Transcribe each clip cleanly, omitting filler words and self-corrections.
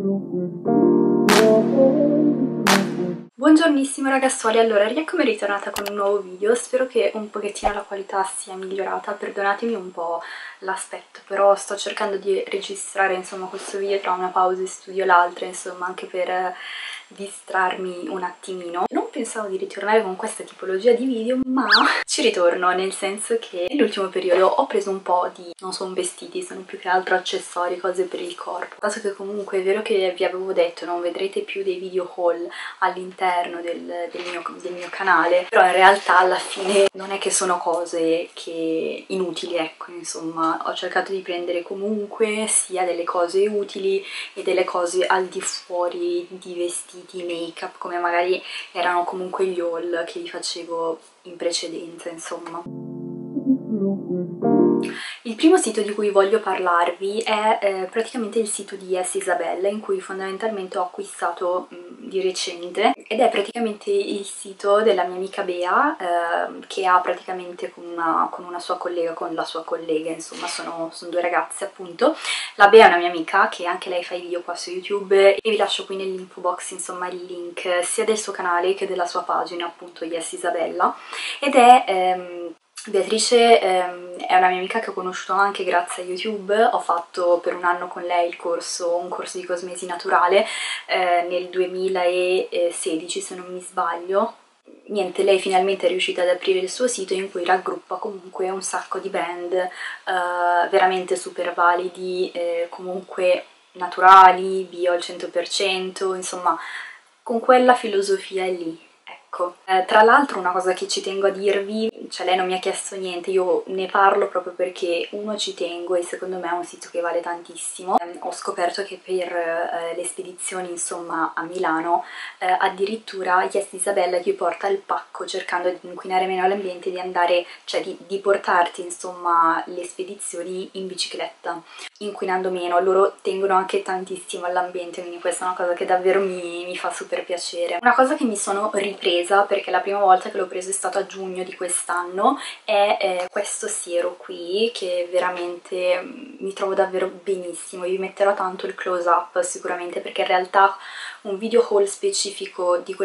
Buongiornissimo ragazzuoli, allora rieccomi ritornata con un nuovo video, spero che un pochettino la qualità sia migliorata, perdonatemi un po' l'aspetto, però sto cercando di registrare insomma questo video tra una pausa in studio e l'altra, insomma anche per distrarmi un attimino. Non pensavo di ritornare con questa tipologia di video, ma ci ritorno, nel senso che nell'ultimo periodo ho preso un po' di, non sono vestiti, sono più che altro accessori, cose per il corpo, cosa che comunque è vero che vi avevo detto, non vedrete più dei video haul all'interno del mio canale, però in realtà alla fine non è che sono cose che inutili, ecco, insomma ho cercato di prendere comunque sia delle cose utili e delle cose al di fuori di vestiti, make up, come magari erano comunque gli haul che vi facevo in precedenza, insomma. Il primo sito di cui voglio parlarvi è praticamente il sito di Yes Isabella, in cui fondamentalmente ho acquistato di recente, ed è praticamente il sito della mia amica Bea, che ha praticamente con una sua collega, con la sua collega, insomma sono due ragazze appunto. La Bea è una mia amica che anche lei fa i video qua su YouTube, e vi lascio qui nell'info box insomma il link sia del suo canale che della sua pagina, appunto Yes Isabella, ed è Beatrice è una mia amica che ho conosciuto anche grazie a YouTube. Ho fatto per un anno con lei un corso di cosmesi naturale nel 2016 se non mi sbaglio. Niente, lei finalmente è riuscita ad aprire il suo sito in cui raggruppa comunque un sacco di brand veramente super validi, comunque naturali, bio al 100%, insomma con quella filosofia lì. Ecco. Tra l'altro una cosa che ci tengo a dirvi, cioè lei non mi ha chiesto niente, io ne parlo proprio perché uno ci tengo e secondo me è un sito che vale tantissimo. Ho scoperto che per le spedizioni insomma a Milano addirittura Yes Isabella ti porta il pacco cercando di inquinare meno l'ambiente, di andare, cioè di portarti insomma le spedizioni in bicicletta, inquinando meno. Loro tengono anche tantissimo all'ambiente, quindi questa è una cosa che davvero mi fa super piacere. Una cosa che mi sono ripresa, perché la prima volta che l'ho preso è stato a giugno di quest'anno, è questo siero qui, che veramente mi trovo davvero benissimo. Vi metterò tanto il close up sicuramente, perché in realtà un video haul specifico di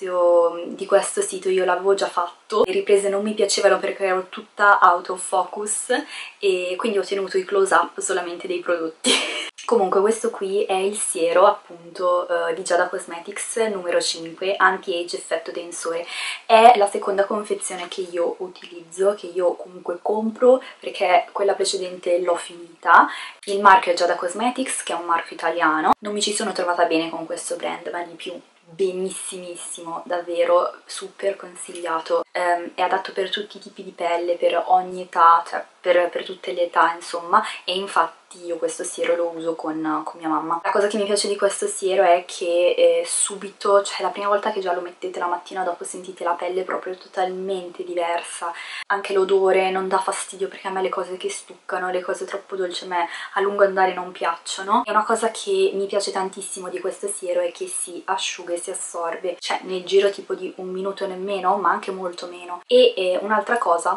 questo sito io l'avevo già fatto, le riprese non mi piacevano perché ero tutta out of focus e quindi ho tenuto i close up solamente dei prodotti. Comunque questo qui è il siero appunto di Giada Cosmetics numero 5 anti-age effetto tensore. È la seconda confezione che io utilizzo, che io comunque compro, perché quella precedente l'ho finita. Il marchio è Giada Cosmetics, che è un marchio italiano. Non mi ci sono trovata bene con questo brand, ma di più benissimissimo, davvero super consigliato. È adatto per tutti i tipi di pelle, per ogni età, cioè per tutte le età insomma, e infatti io questo siero lo uso con mia mamma. La cosa che mi piace di questo siero è che subito, cioè la prima volta che già lo mettete la mattina dopo sentite la pelle proprio totalmente diversa, anche l'odore non dà fastidio, perché a me le cose che stuccano, le cose troppo dolci a me a lungo andare non piacciono. E una cosa che mi piace tantissimo di questo siero è che si asciuga e si assorbe, cioè nel giro tipo di un minuto nemmeno, ma anche molto meno. E un'altra cosa,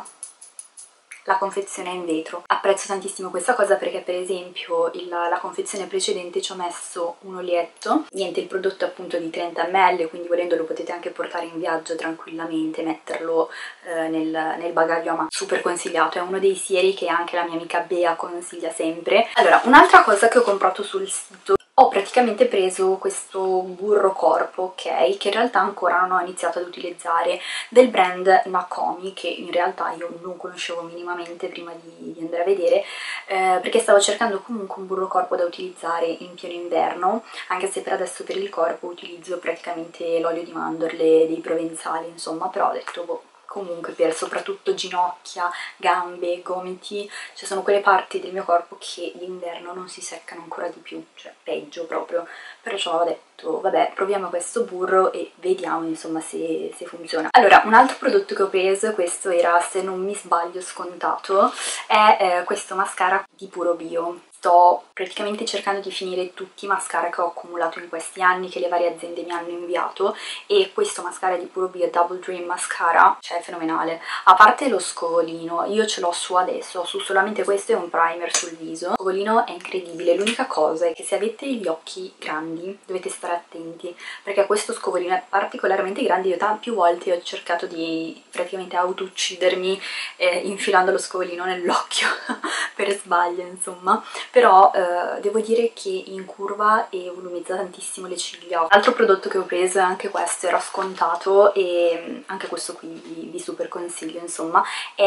la confezione è in vetro. Apprezzo tantissimo questa cosa perché per esempio la confezione precedente ci ho messo un olietto, niente, il prodotto è appunto di 30 ml, quindi volendo lo potete anche portare in viaggio tranquillamente, metterlo nel bagaglio a mano, super consigliato, è uno dei sieri che anche la mia amica Bea consiglia sempre. Allora, un'altra cosa che ho comprato sul sito, ho praticamente preso questo burro corpo, ok, che in realtà ancora non ho iniziato ad utilizzare, del brand Nakomi, che in realtà io non conoscevo minimamente prima di andare a vedere, perché stavo cercando comunque un burro corpo da utilizzare in pieno inverno, anche se per adesso per il corpo utilizzo praticamente l'olio di mandorle dei provenzali, insomma, però ho detto boh, comunque per soprattutto ginocchia, gambe, gomiti, cioè sono quelle parti del mio corpo che d'inverno non si seccano ancora di più, cioè peggio proprio, perciò ho detto vabbè, proviamo questo burro e vediamo insomma se funziona. Allora, un altro prodotto che ho preso, questo era se non mi sbaglio scontato, è questo mascara di Puro Bio. Sto praticamente cercando di finire tutti i mascara che ho accumulato in questi anni, che le varie aziende mi hanno inviato, e questo mascara di Puro Bio Double Dream Mascara, cioè è fenomenale. A parte lo scovolino, io ce l'ho su adesso, ho su solamente questo e un primer sul viso. Lo scovolino è incredibile, l'unica cosa è che se avete gli occhi grandi dovete stare attenti, perché questo scovolino è particolarmente grande. Io più volte ho cercato di praticamente auto-uccidermi infilando lo scovolino nell'occhio per sbaglio, insomma, però devo dire che in curva e volumizza tantissimo le ciglia. L'altro prodotto che ho preso, e anche questo era scontato e anche questo qui vi super consiglio, insomma,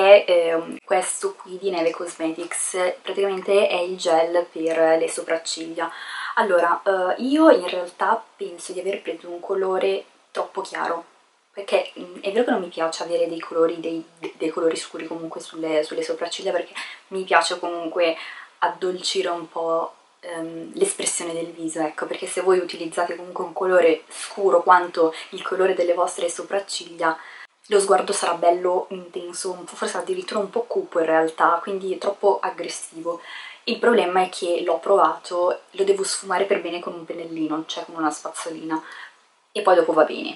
è questo qui di Neve Cosmetics. Praticamente è il gel per le sopracciglia. Allora, io in realtà penso di aver preso un colore troppo chiaro, perché è vero che non mi piace avere dei colori, dei colori scuri comunque sulle sopracciglia, perché mi piace comunque addolcire un po' l'espressione del viso, ecco, perché se voi utilizzate comunque un colore scuro quanto il colore delle vostre sopracciglia, lo sguardo sarà bello intenso, forse addirittura un po' cupo in realtà, quindi è troppo aggressivo. Il problema è che l'ho provato, lo devo sfumare per bene con un pennellino, cioè con una spazzolina, e poi dopo va bene.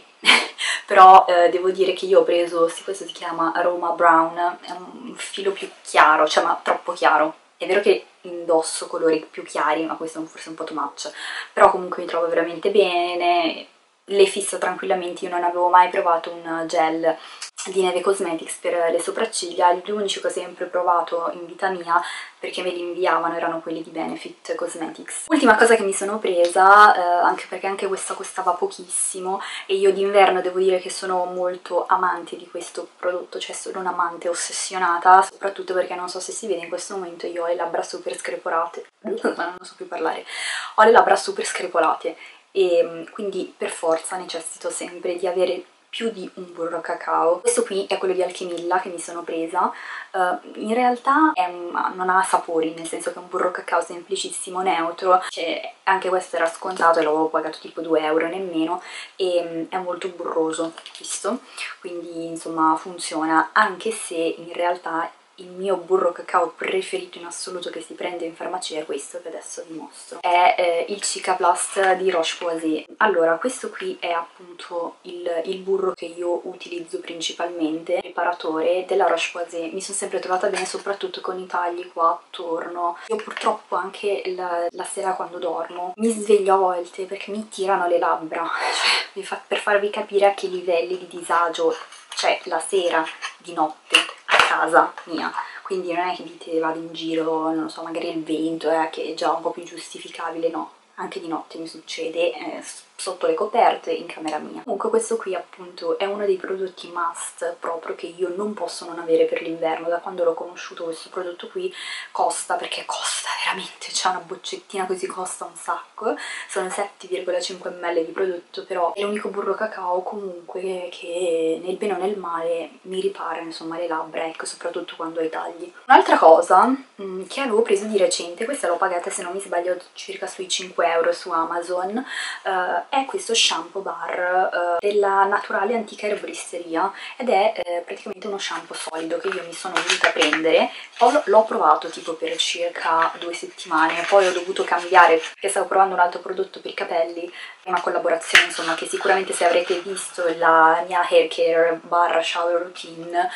Però devo dire che io ho preso, sì, questo si chiama Aroma Brown, è un filo più chiaro, cioè ma troppo chiaro. È vero che indosso colori più chiari, ma questo è forse un po' too much, però comunque mi trovo veramente bene, le fissa tranquillamente. Io non avevo mai provato un gel di Neve Cosmetics per le sopracciglia, gli unici che ho sempre provato in vita mia, perché me li inviavano, erano quelli di Benefit Cosmetics. Ultima cosa che mi sono presa, anche perché anche questa costava pochissimo, e io d'inverno devo dire che sono molto amante di questo prodotto, cioè sono un'amante ossessionata, soprattutto perché non so se si vede in questo momento, io ho le labbra super screpolate, ma non so più parlare, ho le labbra super screpolate, e quindi per forza necessito sempre di avere più di un burro cacao. Questo qui è quello di Alchemilla che mi sono presa. In realtà non ha sapori, nel senso che è un burro cacao semplicissimo, neutro, cioè, anche questo era scontato e l'avevo pagato tipo 2 euro nemmeno, e è molto burroso questo, quindi insomma funziona, anche se in realtà il mio burro cacao preferito in assoluto che si prende in farmacia è questo che adesso vi mostro. È il Cicaplast di Roche-Posay. Allora, questo qui è appunto il burro che io utilizzo principalmente, il preparatore della Roche-Posay. Mi sono sempre trovata bene soprattutto con i tagli qua attorno. Io purtroppo anche la sera quando dormo mi sveglio a volte perché mi tirano le labbra, cioè, per farvi capire a che livelli di disagio c'è la sera di notte a casa mia. Quindi non è che dite vado in giro, non so, magari il vento che è già un po' più giustificabile, no, anche di notte mi succede, sotto le coperte in camera mia. Comunque questo qui appunto è uno dei prodotti must proprio che io non posso non avere per l'inverno. Da quando l'ho conosciuto questo prodotto qui costa, perché costa veramente, c'è una boccettina così, costa un sacco, sono 7,5 ml di prodotto, però è l'unico burro cacao comunque che nel bene o nel male mi ripara insomma le labbra, ecco, soprattutto quando hai tagli. Un'altra cosa che avevo preso di recente, questa l'ho pagata se non mi sbaglio circa sui 5 euro su Amazon, è questo shampoo bar della Naturale Antica Erboristeria, ed è praticamente uno shampoo solido che io mi sono voluta prendere. L'ho provato tipo per circa 2 settimane, poi ho dovuto cambiare perché stavo provando un altro prodotto per i capelli, una collaborazione insomma che sicuramente, se avrete visto la mia hair care barra shower routine,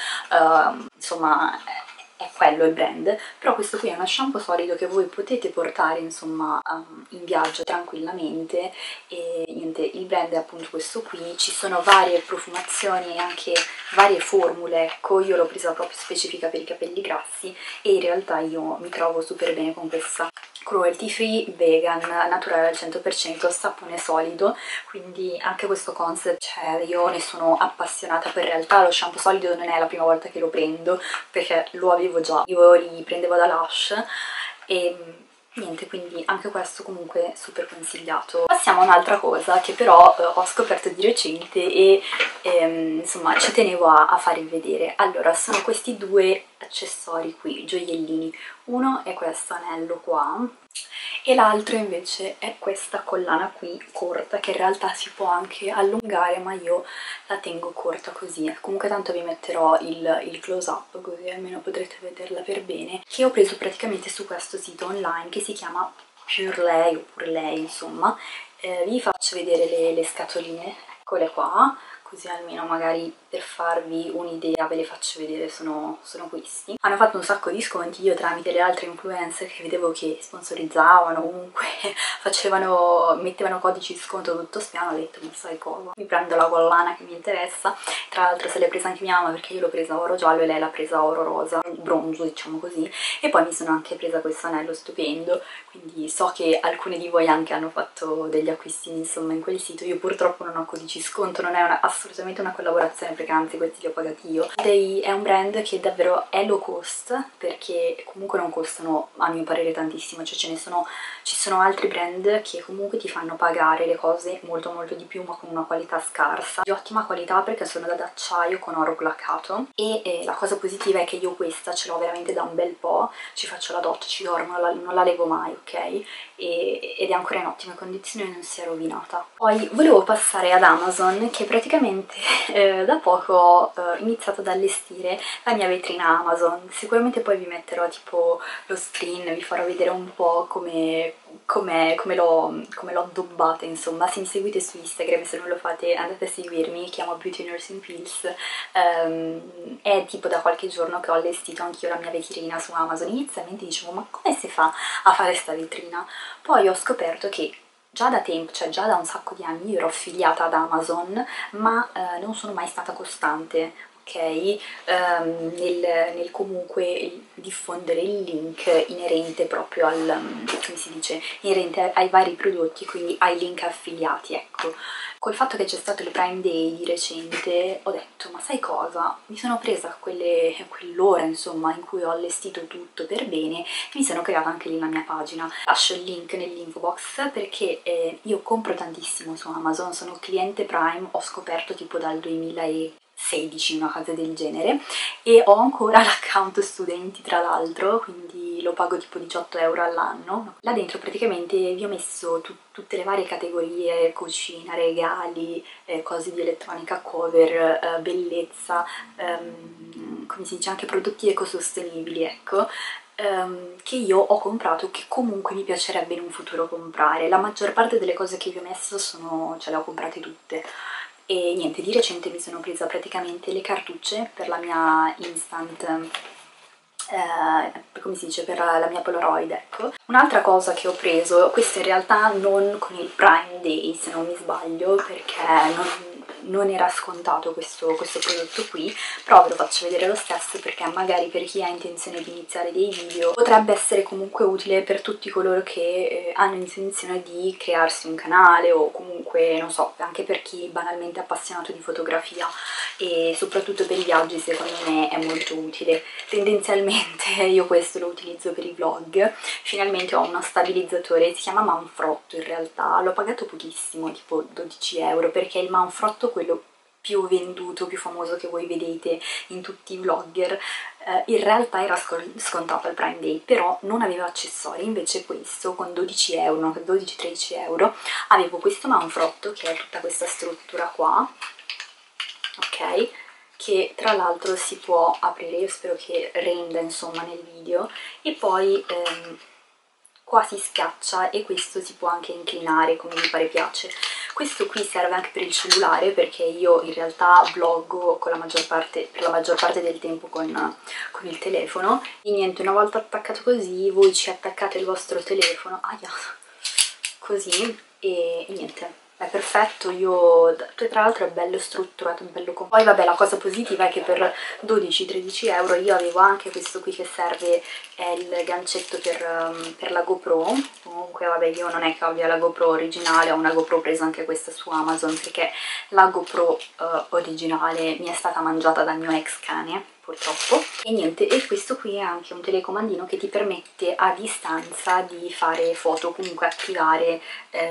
insomma è quello il brand. Però questo qui è uno shampoo solido che voi potete portare insomma in viaggio tranquillamente, e niente, il brand è appunto questo qui. Ci sono varie profumazioni e anche varie formule, ecco, io l'ho presa proprio specifica per i capelli grassi, e in realtà io mi trovo super bene con questa. Cruelty free, vegan, naturale al 100%, sapone solido, quindi anche questo concept, cioè io ne sono appassionata. Per in realtà lo shampoo solido non è la prima volta che lo prendo, perché lo avevo già, io li prendevo da Lush, e niente, quindi anche questo comunque super consigliato. Passiamo a un'altra cosa che però ho scoperto di recente e insomma ci tenevo a farvi vedere. Allora, sono questi due accessori qui, gioiellini. Uno è questo anello qua e l'altro invece è questa collana qui corta, che in realtà si può anche allungare, ma io la tengo corta così. Comunque tanto vi metterò il close up così almeno potrete vederla per bene, che ho preso praticamente su questo sito online che si chiama pure lei oppure lei, insomma. Vi faccio vedere le scatoline, eccole qua, così almeno magari per farvi un'idea ve le faccio vedere, sono questi. Hanno fatto un sacco di sconti, io tramite le altre influencer che vedevo che sponsorizzavano, comunque mettevano codici di sconto tutto spiano, ho detto ma sai cosa, mi prendo la collana che mi interessa. Tra l'altro se l'è presa anche mia mamma perché io l'ho presa oro giallo e lei l'ha presa oro rosa, bronzo diciamo così, e poi mi sono anche presa questo anello stupendo, quindi so che alcune di voi anche hanno fatto degli acquistini insomma in quel sito. Io purtroppo non ho codici sconto, non è assolutamente una collaborazione perché anzi questi li ho pagati io. È un brand che davvero è low cost perché comunque non costano a mio parere tantissimo, cioè ci sono altri brand che comunque ti fanno pagare le cose molto di più ma con una qualità scarsa, di ottima qualità perché sono d'acciaio con oro placcato e la cosa positiva è che io questa ce l'ho veramente da un bel po', ci faccio la doccia, ci dormo, non la levo mai, ok? Ed è ancora in ottime condizioni e non si è rovinata. Poi volevo passare ad Amazon che praticamente da poco ho iniziato ad allestire la mia vetrina Amazon. Sicuramente poi vi metterò tipo lo screen, vi farò vedere un po' come l'ho addobbata, insomma. Se mi seguite su Instagram, se non lo fate andate a seguirmi, mi chiamo Beauty Nursing Pills. È tipo da qualche giorno che ho allestito anch'io la mia vetrina su Amazon. Inizialmente dicevo ma come si fa a fare sta vetrina? Poi ho scoperto che già da tempo, cioè già da un sacco di anni io ero affiliata ad Amazon ma non sono mai stata costante, ok? Nel comunque diffondere il link inerente proprio come si dice, inerente ai vari prodotti, quindi ai link affiliati, ecco. Col fatto che c'è stato il Prime Day di recente ho detto ma sai cosa, mi sono presa quell'ora insomma in cui ho allestito tutto per bene e mi sono creata anche lì la mia pagina. Lascio il link nell'info box perché io compro tantissimo su Amazon, sono cliente Prime, ho scoperto tipo dal 2016, una cosa del genere, e ho ancora l'account studenti tra l'altro, quindi lo pago tipo 18 euro all'anno. Là dentro praticamente vi ho messo tutte le varie categorie, cucina, regali, cose di elettronica, cover, bellezza, come si dice, anche prodotti ecosostenibili, ecco, che io ho comprato, che comunque mi piacerebbe in un futuro comprare. La maggior parte delle cose che vi ho messo ce le ho comprate tutte. E niente, di recente mi sono presa praticamente le cartucce per la mia instant, come si dice, per la mia Polaroid, ecco. Un'altra cosa che ho preso, questo in realtà non con il Prime Day se non mi sbaglio, perché non era scontato questo prodotto qui, però ve lo faccio vedere lo stesso perché magari per chi ha intenzione di iniziare dei video potrebbe essere comunque utile per tutti coloro che hanno intenzione di crearsi un canale o comunque, non so, anche per chi banalmente è appassionato di fotografia e soprattutto per i viaggi secondo me è molto utile. Tendenzialmente io questo lo utilizzo per i vlog. Finalmente ho uno stabilizzatore, si chiama Manfrotto in realtà, l'ho pagato pochissimo, tipo 12 euro, perché il Manfrotto, quello più venduto, più famoso che voi vedete in tutti i vlogger, in realtà era scontato al Prime Day, però non aveva accessori, invece questo con 12 euro, 12-13 euro, avevo questo Manfrotto che è tutta questa struttura qua, ok? Che tra l'altro si può aprire, io spero che renda insomma nel video, e poi qua si schiaccia e questo si può anche inclinare come mi pare piace. Questo qui serve anche per il cellulare perché io in realtà vloggo per la maggior parte del tempo con il telefono. E niente, una volta attaccato così voi ci attaccate il vostro telefono, così, e niente. È perfetto, tra l'altro è bello strutturato, bello compatto. Poi vabbè, la cosa positiva è che per 12-13 euro io avevo anche questo qui che serve, è il gancetto per la GoPro. Comunque vabbè, io non è che abbia la GoPro originale, ho una GoPro presa anche questa su Amazon perché la GoPro originale mi è stata mangiata dal mio ex cane, purtroppo. E niente, e questo qui è anche un telecomandino che ti permette a distanza di fare foto, comunque attivare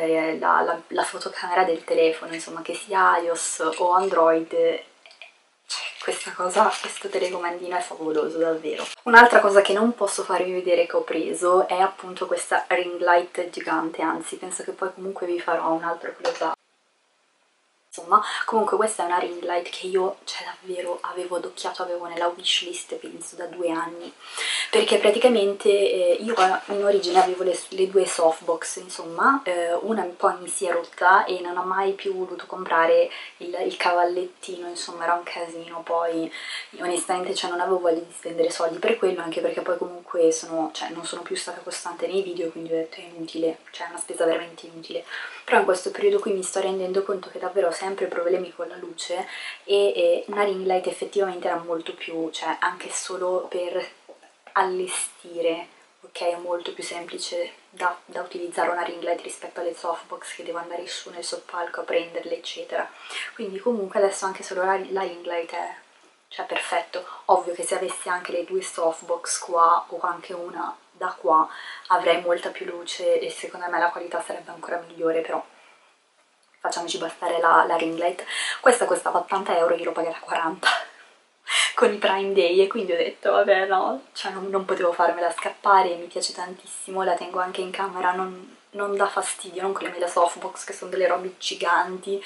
la fotocamera del telefono, insomma, che sia iOS o Android. Questo telecomandino è favoloso, davvero. Un'altra cosa che non posso farvi vedere che ho preso è appunto questa ring light gigante, anzi penso che poi comunque vi farò un altro close up. Insomma, comunque questa è una ring light che io, cioè davvero, avevo adocchiato, avevo nella wishlist penso da 2 anni, perché praticamente io in origine avevo le due softbox, insomma, una poi mi si è rotta e non ho mai più voluto comprare il cavallettino, insomma era un casino, poi onestamente cioè, non avevo voglia di spendere soldi per quello, anche perché poi comunque cioè, non sono più stata costante nei video, quindi ho detto è inutile, cioè è una spesa veramente inutile. Però in questo periodo qui mi sto rendendo conto che davvero ho sempre problemi con la luce e una ring light effettivamente era molto più, cioè anche solo per allestire, ok, è molto più semplice da utilizzare una ring light rispetto alle softbox che devo andare su nel soppalco a prenderle eccetera. Quindi comunque adesso anche solo la ring light è, cioè, perfetto. Ovvio che se avessi anche le due softbox qua o anche una da qua avrei molta più luce e secondo me la qualità sarebbe ancora migliore, però facciamoci bastare la ring light. Questa costava 80 €, io l'ho pagata 40 con i Prime Day e quindi ho detto vabbè no, cioè non potevo farmela scappare, mi piace tantissimo, la tengo anche in camera, non dà fastidio, non come le softbox che sono delle robe giganti,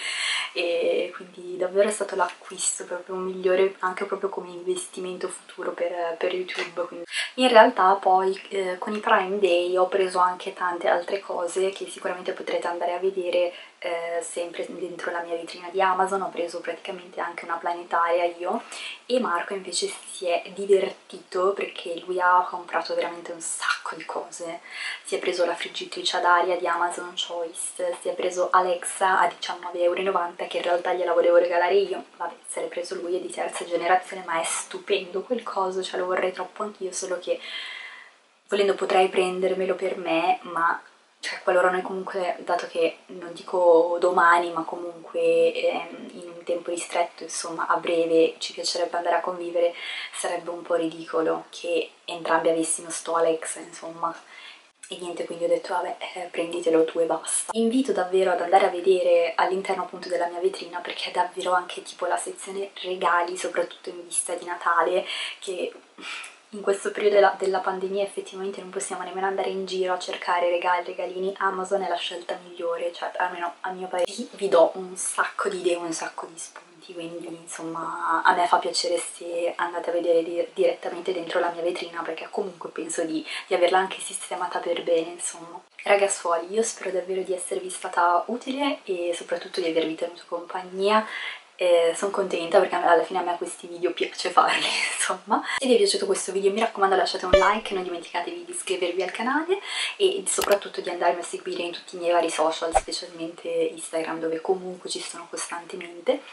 e quindi davvero è stato l'acquisto proprio migliore anche proprio come investimento futuro per YouTube. Quindi in realtà poi con i Prime Day ho preso anche tante altre cose che sicuramente potrete andare a vedere sempre dentro la mia vetrina di Amazon. Ho preso praticamente anche una planetaria io, e Marco invece si è divertito perché lui ha comprato veramente un sacco di cose. Si è preso la friggitrice ad aria di Amazon Choice, si è preso Alexa a 19,90 € che in realtà gliela volevo regalare io, vabbè, se l'è preso lui, è di terza generazione ma è stupendo quel coso, cioè lo vorrei troppo anch'io, solo che volendo potrei prendermelo per me, ma cioè qualora noi comunque, dato che non dico domani ma comunque in un tempo ristretto, insomma a breve ci piacerebbe andare a convivere, sarebbe un po' ridicolo che entrambi avessimo sto Alexa, insomma. E niente, quindi ho detto vabbè, prenditelo tu e basta. Vi invito davvero ad andare a vedere all'interno appunto della mia vetrina, perché è davvero anche tipo la sezione regali, soprattutto in vista di Natale, che in questo periodo della pandemia effettivamente non possiamo nemmeno andare in giro a cercare regali, regalini. Amazon è la scelta migliore, cioè almeno a mio parere. Vi do un sacco di idee, un sacco di spunti, quindi insomma a me fa piacere se andate a vedere direttamente dentro la mia vetrina, perché comunque penso di averla anche sistemata per bene, insomma. Ragazzuoli, io spero davvero di esservi stata utile e soprattutto di avervi tenuto compagnia. Sono contenta perché alla fine a me questi video piace farli, insomma. Se vi è piaciuto questo video mi raccomando lasciate un like, non dimenticatevi di iscrivervi al canale e soprattutto di andarmi a seguire in tutti i miei vari social, specialmente Instagram dove comunque ci sono costantemente.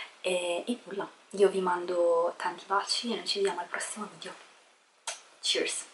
E nulla, io vi mando tanti baci e noi ci vediamo al prossimo video. Cheers!